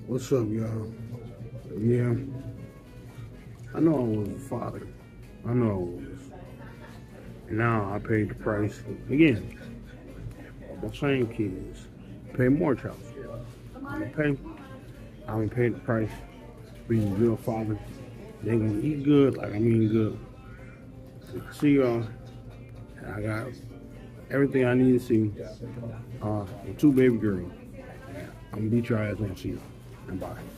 What's up, y'all? Yeah, I know I was a father. I know I was. And now I paid the price again. The same kids pay more child support. I'm gonna pay the price. Being a good father. They gonna eat good, like I mean good. See y'all. I got everything I need to see. With two baby girls. I'm gonna beat your ass when I see you. And bye.